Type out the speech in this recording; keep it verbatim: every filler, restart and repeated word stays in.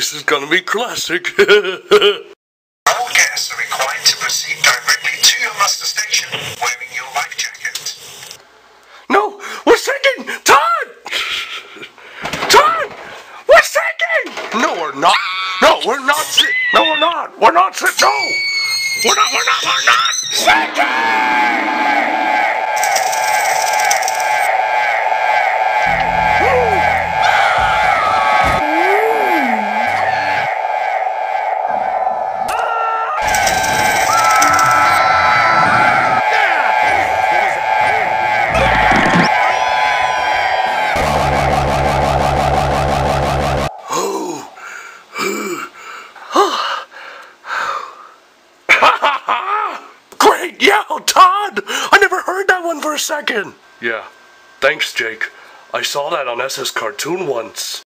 This is gonna be classic. All guests are required to proceed directly to your muster station wearing your life jacket. No, we're sinking! Todd! Todd! We're sinking! No, we're not. No, we're not sinking. No, we're not. We're not sinking. No! We're not, we're not, we're not sinking! Great yell, Todd! I never heard that one for a second. Yeah, thanks, Jake. I saw that on S S Cartoon once.